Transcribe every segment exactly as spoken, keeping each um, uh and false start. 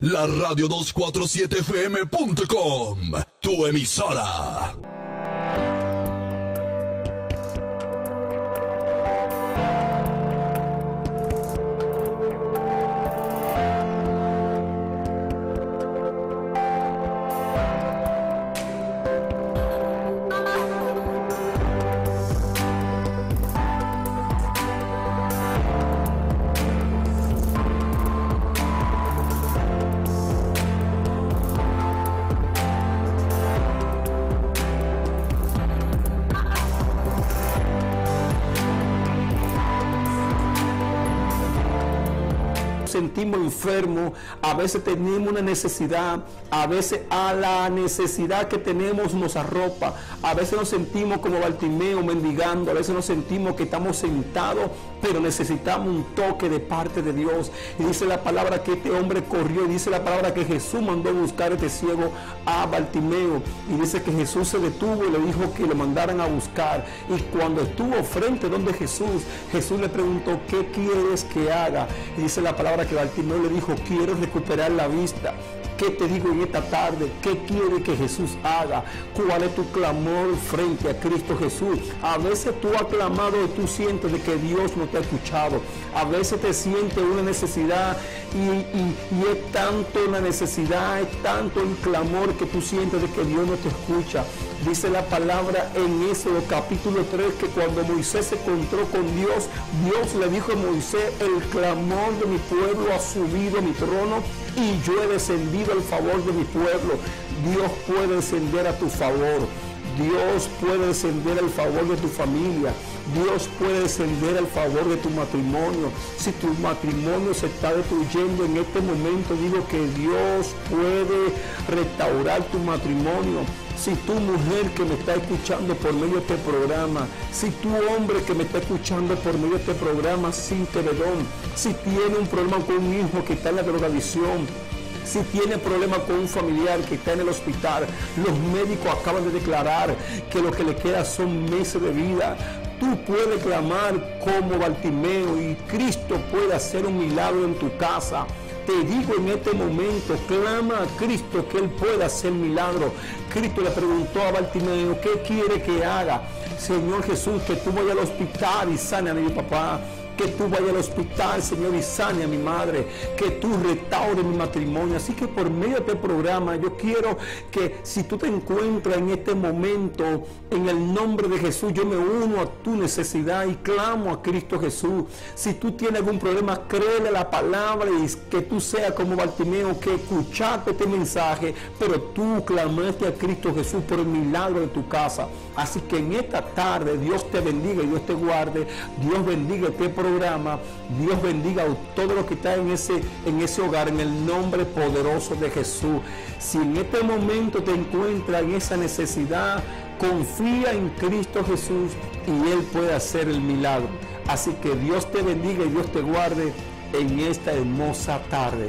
La radio dos cuatro siete F M punto com, tu emisora. Sentimos enfermos, a veces tenemos una necesidad, a veces a la necesidad que tenemos nos arropa, a veces nos sentimos como Bartimeo mendigando, a veces nos sentimos que estamos sentados, pero necesitamos un toque de parte de Dios. Y dice la palabra que este hombre corrió, y dice la palabra que Jesús mandó a buscar a este ciego a Bartimeo, y dice que Jesús se detuvo y le dijo que lo mandaran a buscar. Y cuando estuvo frente donde Jesús, Jesús le preguntó: ¿qué quieres que haga? Y dice la palabra que Bartimeo le dijo: quiero recuperar la vista. ¿Qué te digo en esta tarde? ¿Qué quiere que Jesús haga? ¿Cuál es tu clamor frente a Cristo Jesús? A veces tú has clamado y tú sientes de que Dios no te ha escuchado. A veces te sientes una necesidad y, y, y es tanto la necesidad, es tanto el clamor que tú sientes de que Dios no te escucha. Dice la palabra en Éxodo capítulo tres que cuando Moisés se encontró con Dios, Dios le dijo a Moisés: el clamor de mi pueblo ha subido a mi trono y yo he descendido al favor de mi pueblo. Dios puede descender a tu favor. Dios puede descender al favor de tu familia. Dios puede descender al favor de tu matrimonio. Si tu matrimonio se está destruyendo en este momento, digo que Dios puede restaurar tu matrimonio. Si tu mujer que me está escuchando por medio de este programa, si tu hombre que me está escuchando por medio de este programa sin perdón, si tiene un problema con un hijo que está en la drogadicción, si tiene problemas con un familiar que está en el hospital, los médicos acaban de declarar que lo que le queda son meses de vida. Tú puedes clamar como Bartimeo y Cristo puede hacer un milagro en tu casa. Te digo en este momento, clama a Cristo que Él pueda hacer milagro. Cristo le preguntó a Bartimeo: ¿qué quiere que haga? Señor Jesús, que tú vayas al hospital y sane a mi papá. Que tú vayas al hospital, Señor, y sane a mi madre. Que tú restaures mi matrimonio. Así que por medio de este programa, yo quiero que si tú te encuentras en este momento, en el nombre de Jesús, yo me uno a tu necesidad y clamo a Cristo Jesús. Si tú tienes algún problema, créele la palabra y que tú seas como Bartimeo, que escuchaste este mensaje, pero tú clamaste a Cristo Jesús por el milagro de tu casa. Así que en esta tarde, Dios te bendiga y Dios te guarde. Dios bendiga este programa. programa, Dios bendiga a todo lo que está en ese, en ese hogar, en el nombre poderoso de Jesús. Si en este momento te encuentras en esa necesidad, confía en Cristo Jesús y Él puede hacer el milagro. Así que Dios te bendiga y Dios te guarde en esta hermosa tarde.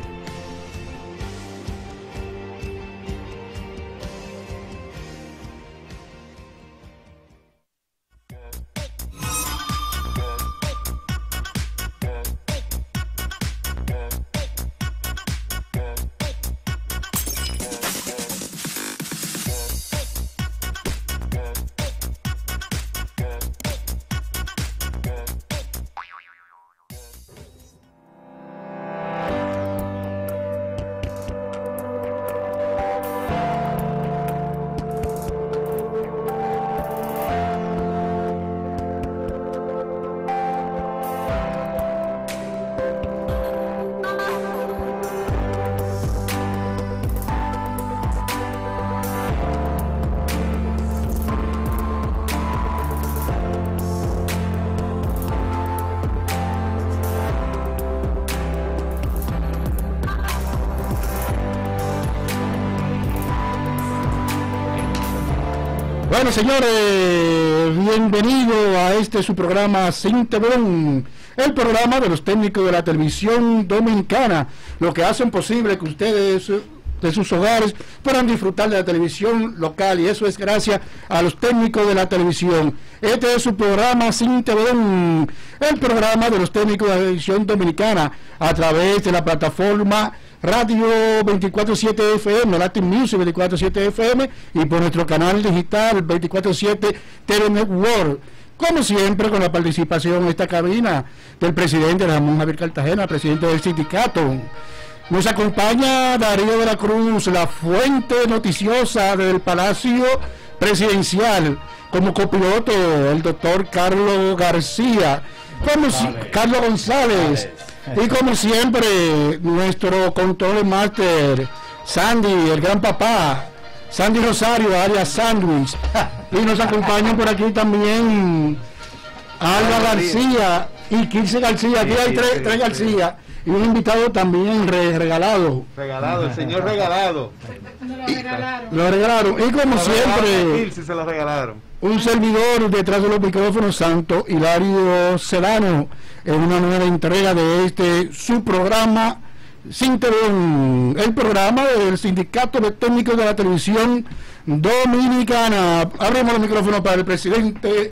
Bueno, señores, bienvenido a este su programa Sin Tebrón, el programa de los técnicos de la televisión dominicana, lo que hacen posible que ustedes de sus hogares puedan disfrutar de la televisión local, y eso es gracias a los técnicos de la televisión. Este es su programa Sin Tebrón, el programa de los técnicos de la televisión dominicana, a través de la plataforma Radio veinticuatro siete F M, Latin Music veinticuatro siete F M y por nuestro canal digital veinticuatro siete Telenetwork. Como siempre, con la participación en esta cabina del presidente Ramón Javier Cartagena, presidente del sindicato. Nos acompaña Darío de la Cruz, la fuente noticiosa del Palacio Presidencial. Como copiloto, el doctor Carlos García, como si, Carlos González. Y como siempre, nuestro control master, Sandy, el gran papá. Sandy Rosario, alias Sandwich. Y nos acompañan por aquí también Alba García y Kirce García. Aquí hay tres, tres García. Y un invitado también re, regalado. Regalado, el señor regalado. Lo regalaron. Lo regalaron. Y como siempre, se lo regalaron. Un servidor detrás de los micrófonos, Santo Hilario Sedano, en una nueva entrega de este su programa Sinterón, el programa del Sindicato de Técnicos de la Televisión Dominicana. Abrimos los micrófonos para el presidente